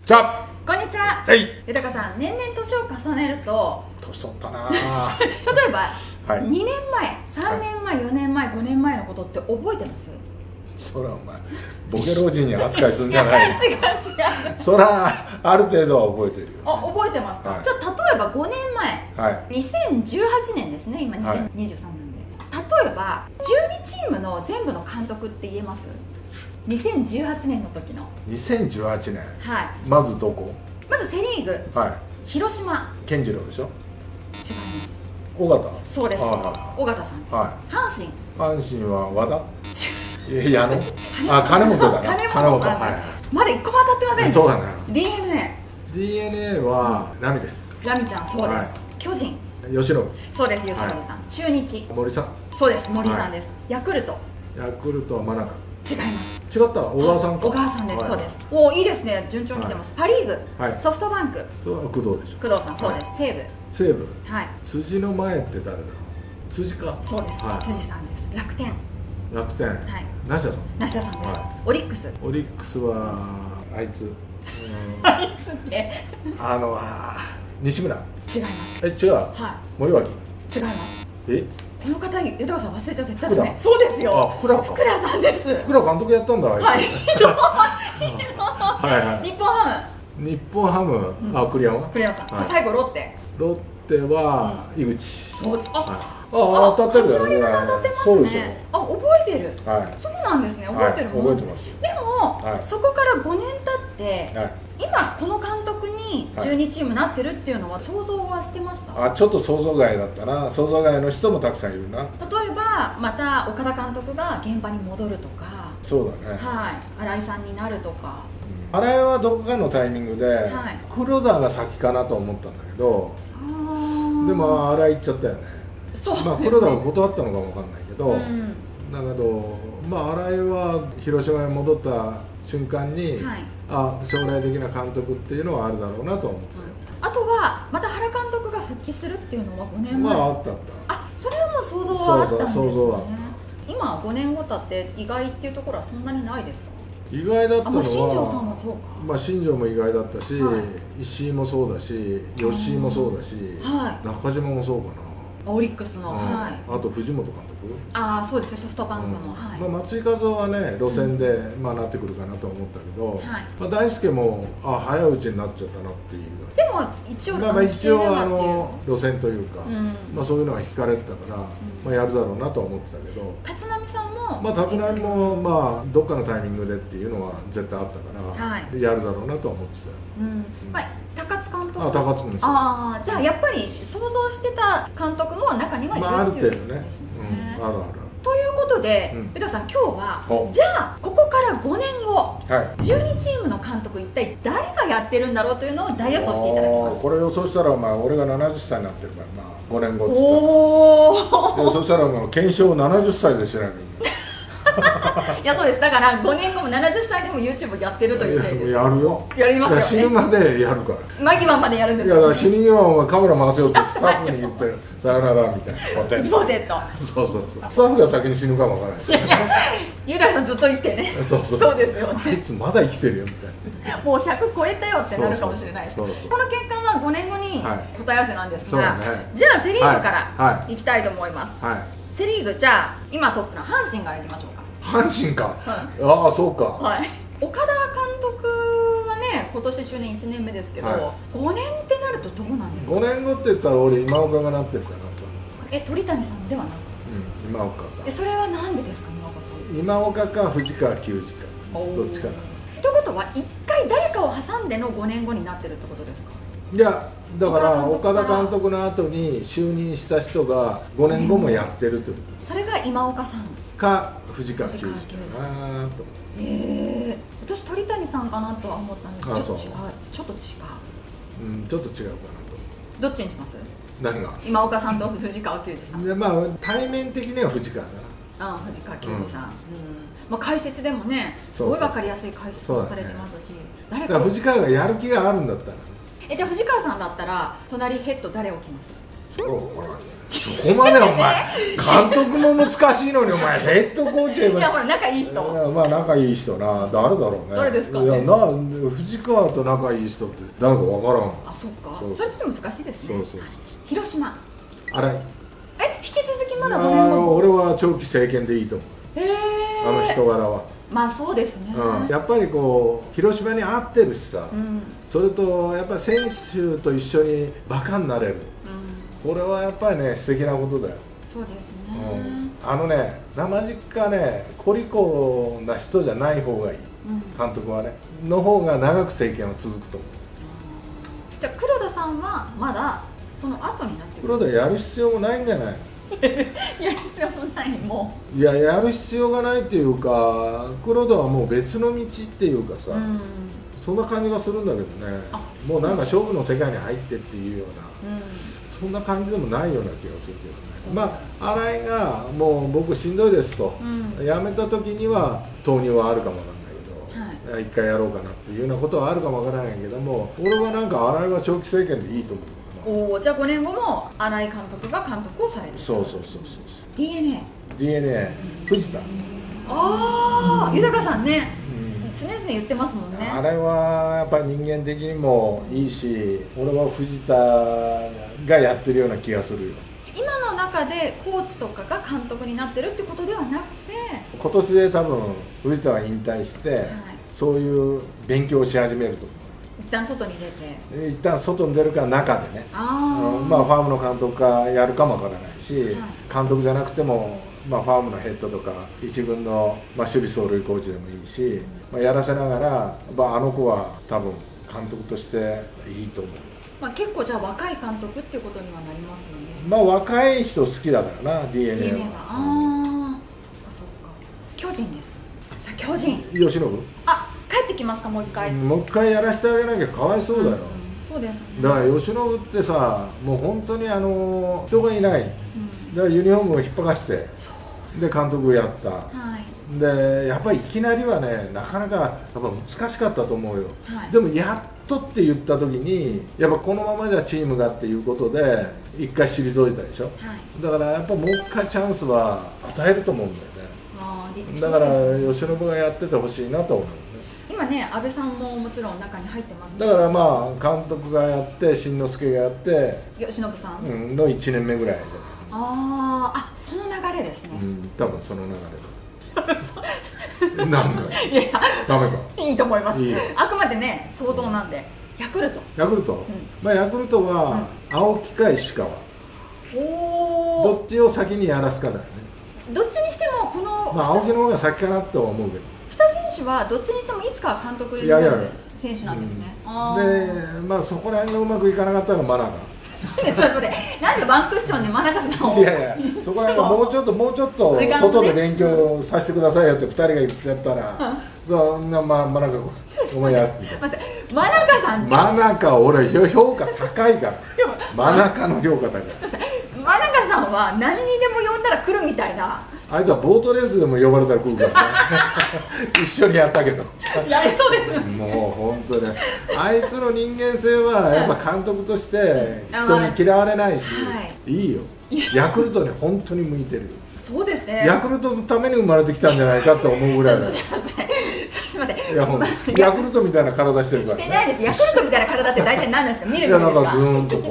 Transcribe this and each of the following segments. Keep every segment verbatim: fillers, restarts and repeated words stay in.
じゃあこんにちは。 はい。 豊さん、年々年を重ねると、 年取ったな例えば、 はい、 にねんまえ、さんねんまえ、よねんまえ、ごねんまえのことって覚えてます？ そらお前ボケ老人に扱いするんじゃない違う違う違うそらある程度は覚えてるよ、ね、 あ、覚えてますか、はい、じゃあ例えばごねんまえ、はい、にせんじゅうはちねんですね。今にせんにじゅうさんねんで、はい、例えばじゅうにチームの全部の監督って言えます？にせんじゅうはちねんの時のにせんじゅうはちねん、 はい、 まずどこ？ まずセ・リーグ、はい、広島。 健次郎でしょ？違います。 尾形。 そうです。尾形さんです、はい、阪神。 阪神は和田。いや、あのあ金本だな。 金本さん、はい、まだいっこも当たってませんね。 そうだね。 ディーエヌエー。 ディーエヌエー はラミです。 ラミちゃん、そうです、はい、巨人。 吉信。 そうです、吉信さん、はい、中日。 森さん。 そうです、森さんです、はい、ヤクルト。 ヤクルトは真中。 違います。 違った、小川さんか。 小川さんです、はい、そうです。おお、いいですね、順調に来てます、はい、パ・リーグ、はい、ソフトバンク。 そうは工藤でしょ。 工藤さん、そうです、はい、西武。 西武、 はい、 辻の前って誰だ。辻か。 そうです、はい、辻さんです。楽天。 楽天、はい、梨田さん。 梨田さんです、はい、オリックス。 オリックスはあいつ、 あいつねあのあ西村。 違います。 え、違う、はい、森脇。 違います。 え、 この方、豊さん忘れちゃ絶対ダメ。そうですよ。 あ、福良か。 福良さんです。 福良監督やったんだ。はい。 はいはい。日本ハム。日本ハム。あ、栗山。 栗山さん。最後ロッテ。 ロッテは井口。 そうです。あ、 あ、当たってる。 はち割方当たってますね。あ、覚えてる。はい。そうなんですね。覚えてる。 覚えてます。 でもそこからごねん経って今この監督にじゅうにチームなってるっていうのは想像はしてました？ あ、ちょっと想像外だったな。想像外の人もたくさんいるな。例えばまた岡田監督が現場に戻るとか。 そうだね。 はい。新井さんになるとか。 新井はどこかのタイミングで黒田が先かなと思ったんだけど、でも新井行っちゃったよね。そうですね。まあ黒田が断ったのかもわかんないけど、うん、だけどまあ新井は広島に戻った瞬間に、はい、あ、将来的な監督っていうのはあるだろうなと思って、うん、 あとはまた原監督が復帰するっていうのはごねんまえ。 まああったあった。 あ、それはもう想像はあったんですね。 そうそう、想像はあった。 今ごねんご経って意外っていうところはそんなにないですか？ 意外だったのは、 新庄さんはそうか。 まあ新庄も意外だったし、はい、石井もそうだし、吉井もそうだし、はい、中島もそうかな。 オリックスの、はい、 あと藤本監督。 ああ、そうですね、ソフトバンクの、うん、はい、 まあ松井稼頭はね路線で、うん、まあなってくるかなと思ったけど、はい、まあ大輔もあ早いうちになっちゃったなっていう。 でも一応まあ一応あの路線というか、うん、まあそういうのが引かれてたから、うん、まあやるだろうなとは思ってたけど。 立浪さんもまあ立浪もまあどっかのタイミングでっていうのは絶対あったから、はい、やるだろうなとは思ってたよ。うん、うん、まあ高津監督。 あ、高津もそう。 ああ、じゃあやっぱり想像してた監督も中にはいる、まあ、 ある程度ね。うん、あるある。 ということで、宇田さん、今日はじゃあここからごねんご、はい、じゅうにチームの監督一体誰がやってるんだろうというのを大予想していただきます。 これ予想したら、まあ、俺がななじゅっさいになってるからな、ごねんごっつったら。おお。そしたらもう検証ななじゅっさいでしないといけない。 いや、そうです。だからごねんごもななじゅっさいでも YouTube やってるという例です。 やるよ。 やりますよね。 死ぬまでやるから。 間際までやるんですか。いや、だから死に際はカメラ回せよってスタッフに言ってさよならみたいな。ポテト。ポテト。 そうそうそう。スタッフが先に死ぬかもわからないしね。 ゆうたさんずっと生きてね。 そうそう。 そうですよね。 あいつまだ生きてるよみたいな。 もうひゃく超えたよってなるかもしれないです。この結果はごねんごに答え合わせなんですが、じゃあセリーグからいきたいと思います。セリーグ、じゃあ今トップの阪神からいきましょうか。 阪神か、はい、ああそうか、 はい、岡田監督はね今年就任いちねんめですけど、はい、ごねんってなるとどうなんですか？ ごねんごって言ったら俺今岡がなってるかなと。 え、鳥谷さんではなく、 うん、今岡か。 え、それはなんでですか？今岡さん、 今岡か藤川球児かどっちかな。 ということは一回誰かを挟んでのごねんごになってるってことですか？ いや、だから岡田監督の後に就任した人がごねんごもやってるという、 うん、それが今岡さんか藤川球児かなと。 ええ、私鳥谷さんかなとは思ったんですけど、ちょっと違う、ちょっと違う、 うん、ちょっと違うかなと。 どっちにします？ 何が？ 今岡さんと藤川球児さん。 で、まあ対面的には藤川だな。 ああ、藤川球児さん、うん、まあ解説でもねすごい分かりやすい解説をされてますし、 誰か藤川がやる気があるんだったら。 え、じゃあ藤川さんだったら隣ヘッド誰置きます？ そこまでお前監督も難しいのにお前ヘッドコーチいやほら仲いい人、 まあ仲いい人な、誰だろうね。 誰ですかね。 いやな、藤川と仲いい人って誰かわからん。 あ、そっか。それちょっと難しいですね。そうそうそう。広島新井、 え、引き続きまだごねんご。俺は長期政権でいいと思う。 へえ。 あの人柄は。 まあそうですね、 うん、やっぱりこう広島に合ってるしさ、うん、それとやっぱり選手と一緒にバカになれる、うん、これはやっぱりね素敵なことだよ。 そうですね、 うん、あのね生実家ねコリコな人じゃない方がいい、うん、監督はねの方が長く政権は続くと思う。 じゃあ黒田さんはまだその後になってくる。 黒田やる必要もないんじゃないのやる必要もない。もういややる必要がないっていうか、黒田はもう別の道っていうかさ、うん、そんな感じがするんだけどね。もうなんか勝負の世界に入ってっていうような、うん、そんな感じでもないような気がするけどね、うん、まあ新井がもう僕しんどいですと、うん、辞めた時には投入はあるかもわかんないけど、はい、一回やろうかなっていうようなことはあるかもわからないけども、俺はなんか新井は長期政権でいいと思う。 おお、じゃあごねんごも新井監督が監督をされる。 そうそうそうそう。 ディーエヌエーディーエヌエー 藤田。 ああ、豊さんね、うん、常々言ってますもんね。 あれはやっぱり人間的にもいいし、俺は藤田がやってるような気がするよ。 今の中でコーチとかが監督になってるってことではなくて、 今年で多分藤田は引退して、はい、そういう勉強をし始めると思う。 一旦外に出て一旦外に出るか中でね、あ、うん、まあファームの監督かやるかもわからないし、はい、監督じゃなくても、まあ、ファームのヘッドとか一軍の、まあ、守備走塁コーチでもいいし、まあ、やらせながら、まあ、あの子は多分監督としていいと思う。 まあ、結構じゃあ若い監督っていうことにはなりますよね。 まあ若い人好きだからな ディーエヌエー は。 ディーエヌエー はああ、うん、そっかそっか。巨人です。さあ巨人由伸、あ、 帰ってきますか、もう一回。 もう一回やらせてあげなきゃかわいそうだよ、うんうん、 そうですね。 だから由伸ってさ、もう本当にあの人がいない、うん、だからユニフォームを引っ張かしてで監督をやった、はい、でやっぱりいきなりはねなかなかやっぱ難しかったと思うよ、はい、でもやっとって言った時にやっぱこのままじゃチームがっていうことで一回退いたでしょ、はい、だからやっぱもう一回チャンスは与えると思うんだよね。あ、だから由伸がやっててほしいなと思う。 今ね、安倍さんももちろん中に入ってます、 ね、だからまあ監督がやって新之助がやって由伸さん、 うん、のいちねんめぐらいで、 ああ、その流れですね、 うん、多分その流れだなんかいやいやダメか、 いいと思います。いい、あくまでね想像なんで。ヤクルトヤクルト、うん、まあヤクルトは青木か石川、うん、おどっちを先にやらすかだよね。 どっちにしてもこの、 まあ青木の方が先かなとは思うけど、 選手はどっちにしてもいつかは監督になる選手なんですね。 で、まあそこら辺がうまくいかなかったら真中。 なんでワンクッションで真中さんを。 いやいや、そこら辺がもうちょっともうちょっと外で勉強させてくださいよってふたりが言っちゃったら、そんなまあ真中お前やるみたいな。 真中さん。 真中俺評価高いから。真中の評価高い。 真中さんは何にでも呼んだら来るみたいな。 あいつはボートレースでも呼ばれたら来るからね一緒にやったけどやれそうです。 もう本当ね、あいつの人間性はやっぱ監督として人に嫌われないし、はい、いいよ、ヤクルトに本当に向いてるよ。 そうですね、 ヤクルトのために生まれてきたんじゃないかと思うぐらいだよ。ちょっと待って、いやほんとヤクルトみたいな体してるから、ね、 してないです。ヤクルトみたいな体って大体何ですか、見る目ですか。いやなんかズーンとこ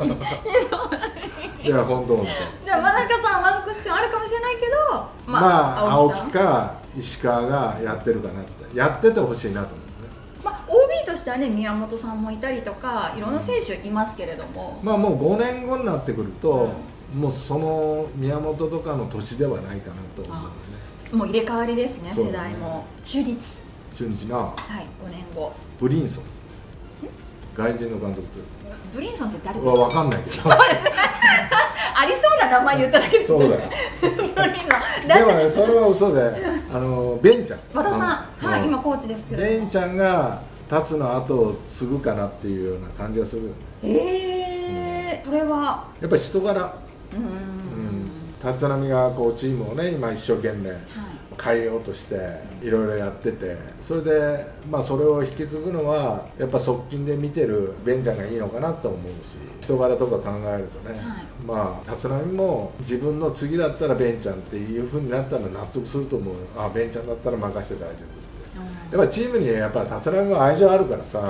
ういや本当本当。じゃあ真中さんワンクッションあるかもしれないけど、 まあ、まあ、青木か石川がやってるかなって、やっててほしいなと思うね。 まあ オービー としてはね、宮本さんもいたりとかいろんな選手いますけれども、 まあもうごねんごになってくると、うん、もうその宮本とかの年ではないかなと思うね。 もう入れ替わりですね、世代も。中日中日な、はい、 ごねんごブリンソン外人の監督。 ブリンソンって誰ですか。 わかんないけどありそうな名前言っただけです。 そうだよでもね、それは嘘で、あのベンちゃん、 和田さん、はい、今コーチですけど、 ベンちゃんが達の後を継ぐかなっていうような感じがする。 ええ、それはやっぱり人柄、うん、 立浪がこうチームをね今一生懸命変えようとしていろいろやってて、それでまあそれを引き継ぐのはやっぱ側近で見てるベンちゃんがいいのかなと思うし、人柄とか考えるとね、はい、まあ立浪も自分の次だったらベンちゃんっていうふうになったら納得すると思う。ああベンちゃんだったら任せて大丈夫って、やっぱチームにやっぱ立浪は愛情あるからさ、はい、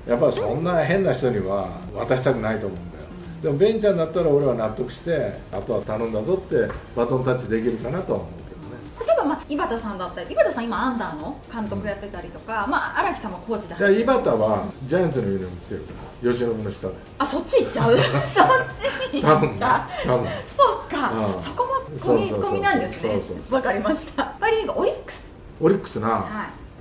やっぱそんな変な人には渡したくないと思うんだよ。うん、でもベンちゃんだったら俺は納得してあとは頼んだぞってバトンタッチできるかなとは思うけどね。 例えば、まあ、井端さんだったり、井端さん今アンダーの監督やってたりとか、まあ荒木さんもコーチだったり。 井端はジャイアンツのユニフォーム着てるから由伸の下で。 あ、そっち行っちゃうそっちに行っちゃう。多分そうか、うん、そこも込み込みなんですね。わかりました。パ・リーグオリックスオリックスな、はい、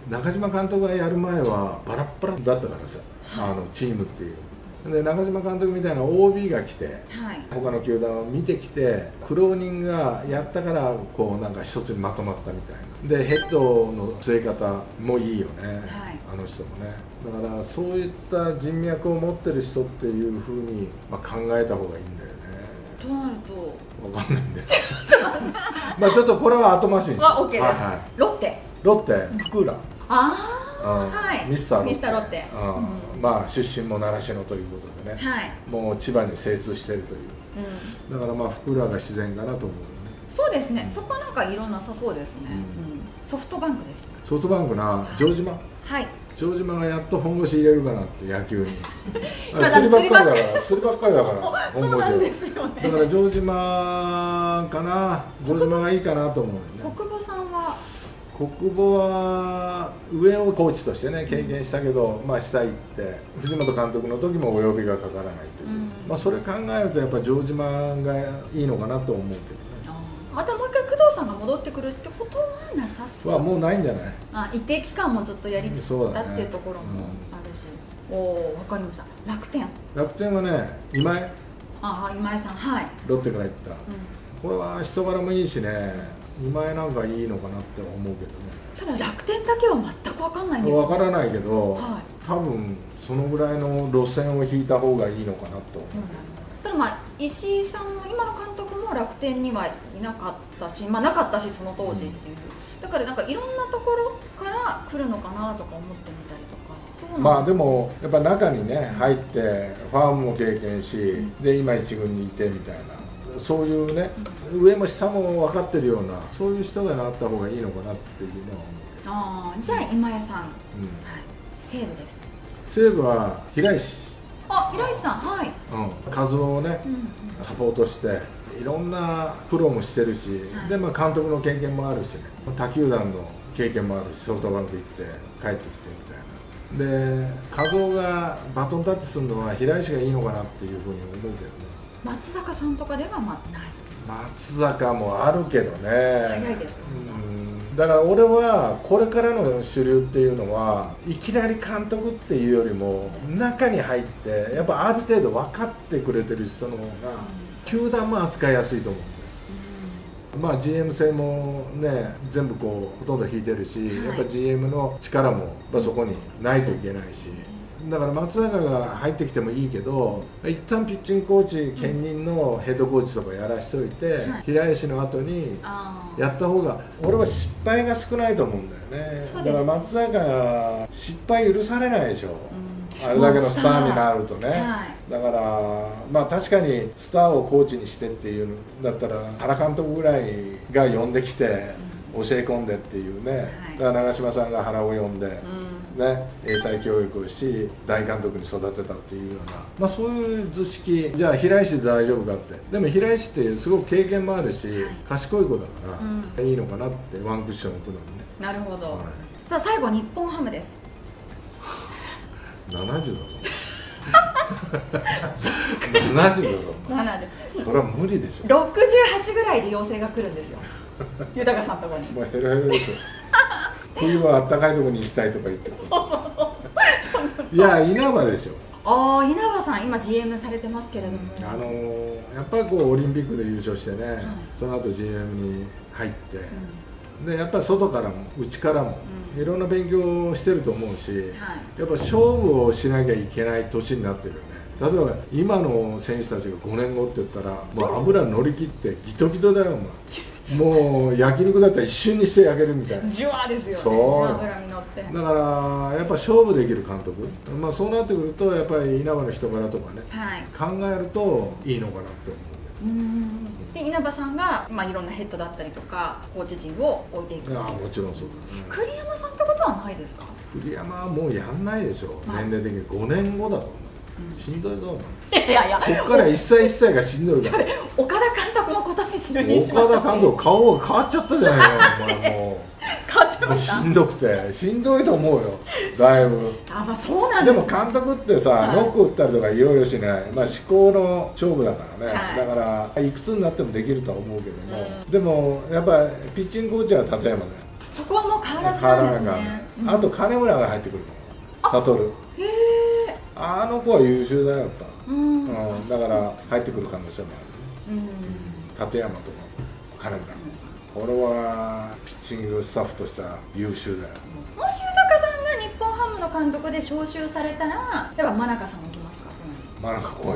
中島監督がやる前はバラッバラだったからさ、はい、あのチームっていうで中島監督みたいな オービー が来て、はい、他の球団を見てきて苦労人がやったからこうなんか一つにまとまったみたいなでヘッドの据え方もいいよね、はい、あの人もね。だからそういった人脈を持ってる人っていうふうに、まあ、考えた方がいいんだよね。 となると分かんないんだよまあちょっとこれは後回しにして、 OK です、はいはい、ロッテロッテ福浦、 ああ、はい、 ミスターロッテ、 ミスターロッテ、 うん、まあ出身も習志野ということでね、はい、もう千葉に精通しているという、うん、だからまあ福浦が自然かなと思うよね。 そうですね、うん、そこはなんか色なさそうですね、うんうん、ソフトバンクです。 ソフトバンクな城島、 はい、 城島がやっと本腰入れるかなって野球に釣りばっかりだから釣りばっかりだから本腰を、ね、だから城島かな、城島がいいかなと思うよね。 国母さんは国母は上をコーチとしてね経験したけど、まあ下行って藤本監督の時もお呼びがかからないという、うん、まあそれ考えるとやっぱ城島がいいのかなと思うけどね。 またもう一回工藤さんが戻ってくるってことはなさそうはもうないんじゃない。 あ、一定期間もずっとやり続けたっていうところもあるし、うん、おお、分かりました。楽天楽天はね今井、 ああ今井さん、はい、 ロッテから行った、うん、これは人柄もいいしね、今井なんかいいのかなって思うけどね。 ただ楽天だけは全く分かんないんですよ。 分からないけど、はい、多分そのぐらいの路線を引いた方がいいのかなと思う、うん、ただまあ石井さんも今の監督も楽天にはいなかったし、まあなかったしその当時っていう、うん、だからなんかいろんなところから来るのかなとか思ってみたりとか。 まあでもやっぱ中にね入ってファームも経験し、うん、で今一軍にいてみたいな、そういうね、うん、上も下も分かってるようなそういう人がなった方がいいのかなっていうのは思うけど。 ああ、じゃあ今江さん、うん、はい、西武です。 西武は平石、 あ、平石さん、はい、 うん、和夫をね、うんうん、サポートしていろんなプロもしてるし、はい、でまあ監督の経験もあるしね、他球団の経験もあるし、ソフトバンク行って帰ってきてみたいなで、和夫がバトンタッチするのは平石がいいのかなっていうふうに思うけどね。 松坂さんとかではまあない。 松坂もあるけどね。 早いですか。 うん、だから俺はこれからの主流っていうのはいきなり監督っていうよりも中に入ってやっぱある程度分かってくれてる人の方が球団も扱いやすいと思うんだよ。うん、まあ ジーエム 戦もね全部こうほとんど引いてるし、はい、やっぱ ジーエム の力もやっぱそこにないといけないし。だから松坂が入ってきてもいいけど一旦ピッチングコーチ兼任のヘッドコーチとかやらしておいて、はい、平石の後にやった方が俺は失敗が少ないと思うんだよね。だから松坂失敗許されないでしょ、うん、あれだけのスターになるとね、はい、だからまあ確かにスターをコーチにしてっていうんだったら原監督ぐらいが呼んできて教え込んでっていうね、はい、だから長嶋さんが原を呼んで、うん、ね、英才教育をし大監督に育てたっていうような、まあ、そういう図式。じゃあ平石で大丈夫かって、でも平石ってすごく経験もあるし、はい、賢い子だから、うん、いいのかなってワンクッション置くのにね。 なるほど、はい、さあ最後日本ハムです。 ななじゅうだぞななじゅうだぞななじゅう、 それは無理でしょ。 ろくじゅうはちぐらいで要請が来るんですよ豊さんとこに。 もうヘロヘロでしょ冬はあったかいところに行きたいとか言ってるいや稲葉でしょ。 ああ、稲葉さん今 ジーエム されてますけれども、 うん、あのー、やっぱりこうオリンピックで優勝してね、はい、その後 ジーエム に入って、うん、でやっぱり外からも内からも、うん、いろんな勉強をしてると思うし、はい、やっぱ勝負をしなきゃいけない年になってるよね。 例えば今の選手たちがごねんごって言ったらもう油乗り切ってギトギトだよお前。もう焼肉だったら一瞬にして焼けるみたいな。 ジュワーですよね。 そう脂身乗って。 だからやっぱ勝負できる監督、まあそうなってくるとやっぱり稲葉の人柄とかね、はい、考えるといいのかなって思う。 うんで稲葉さんが、まあ、いろんなヘッドだったりとかコーチ陣を置いていく。 ああもちろんそうだね。 栗山さんってことはないですか？ 栗山はもうやんないでしょ、年齢的にごねんごだと思う。しんどいぞお前。いやいや、 こっから一歳一歳がしんどいから。 岡田監督も今年就任しました。岡田監督顔が変わっちゃったじゃないかお前。もう変わっちゃいました。 しんどくてしんどいと思うよだいぶ。 あ、まあそうなんです。 でも監督ってさ、はい、ノック打ったりとかいろいろしない、まあ思考の勝負だからね、はい、だからいくつになってもできるとは思うけども、うん、でもやっぱピッチングコーチは立山だよ。 そこはもう変わらずなんですね。 変わらないからね、うん、あと金村が入ってくるの悟。へえ。あの子は優秀だよやっぱ、うん、うん、だから入ってくる可能性もある、うん、立山とか金村、うん、これはピッチングスタッフとしては優秀だよ。 もし豊さんが日本ハムの監督で招集されたらやっぱ真中さんも来ますか？ 真中来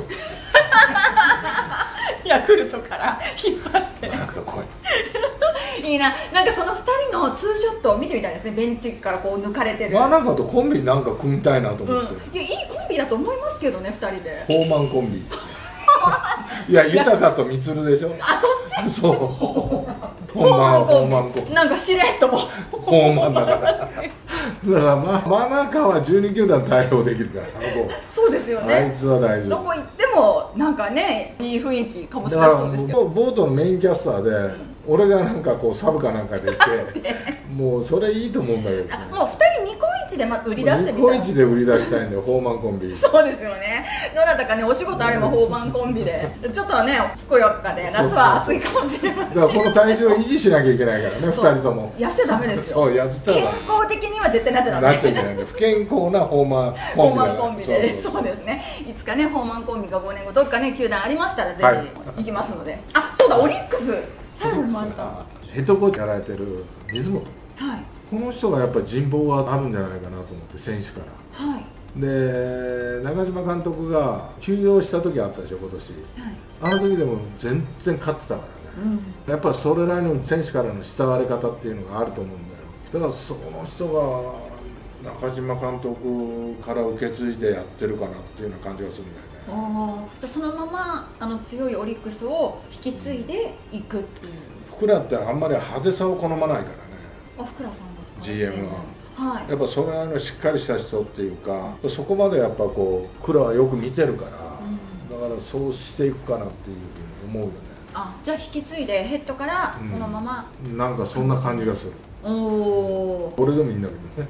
いヤクルトから引っ張って真中来いいいな、なんかそのふたりのツーショットを見てみたいですね。ベンチからこう抜かれてる。 まあなんかとコンビなんか組みたいなと思って、 うん、いやいいコンビだと思いますけどね、ふたりで。 ホーマンコンビいや豊と充でしょ。 あ、そっち。 そうホーマンホーマンコンビなんかしれっともホーマンだからだからま真中はじゅうに球団対応できるから、あの子。 そうですよね。 あいつは大丈夫。 どこ行ってもなんかね、いい雰囲気かもしれないそうですけど。 ボートのメインキャスターで、うん、俺がなんかこうサブかなんかでいてもうそれいいと思うんだけど、ね、 もうふたりニコイチでま売り出してみたい。 ニコイチで売り出したいんだよホーマンコンビ。 そうですよね。どなたかねお仕事あればホーマンコンビでちょっとはねふくよかで夏は暑いかもしれません。 だからこの体重を維持しなきゃいけないからねふたりとも。 痩せダメですよ。 そう痩せたら健康的には絶対なっちゃダメ。 なっちゃいけないんで不健康なホーマンコンビ。ホーマンコンビでそうですね。いつかねホーマンコンビがごねんごどっかね球団ありましたらぜひ行きますので。あ、そうだオリックス最後に回した。 ヘッドコーチやられてる水本、はい、この人がやっぱり人望があるんじゃないかなと思って選手から、はい、で中島監督が休養した時あったでしょ今年、はい、あの時でも全然勝ってたからね、うん、やっぱそれなりの選手からの慕われ方っていうのがあると思うんだよ。だからその人が中島監督から受け継いでやってるかなっていうような感じがするんだよね。 あじゃあそのままあの強いオリックスを引き継いでいくっていう。 福良ってあんまり派手さを好まないからね。 あ、福良さんですか。 ジーエム は、はい、やっぱそれなりのしっかりした人っていうか、うん、そこまでやっぱこう福良はよく見てるから、うん、だからそうしていくかなっていうふうに思うよね。 あ、じゃあ引き継いでヘッドからそのまま、 うん、なんかそんな感じがする。おお。俺でもいいんだけどね。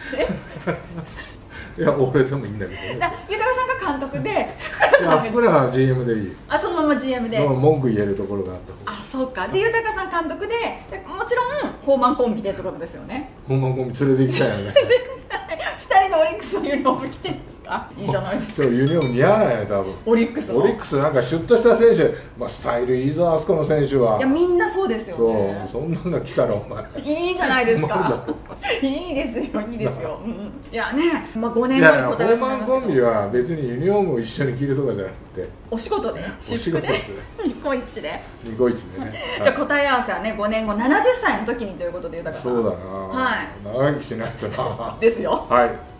いや俺でもいいんだけどね。 豊さんが監督で福良は ジーエム でいい。 あ、そのまま ジーエム で文句言えるところがあった。 あ、そうか。で豊さん監督でもちろんホーマンコンビでってことですよね。 ホーマンコンビ連れて行きたいよね。 ふたりのオリックスのユニフォーム着てるんですか。いいじゃないですか。 そうユニフォーム似合わないよ多分。 オリックスオリックスなんかシュッとした選手、まあスタイルいいぞあそこの選手は。 いやみんなそうですよね。 そうそんなのが来たらお前。 いいじゃないですか。いいですよいいですよ。うん、いやね、まあごねんごに答え合わせになりますけど。 ホーマンコンビは別にユニフォームを一緒に着るとかじゃなくて。 お仕事で。 お仕事で。 ニコイチで。 ニコイチでね。 じゃあ答え合わせはねごねんごななじゅっさいの時にということで豊さん。 そうだな。はい。長生きしないとな。 ですよ。 はい。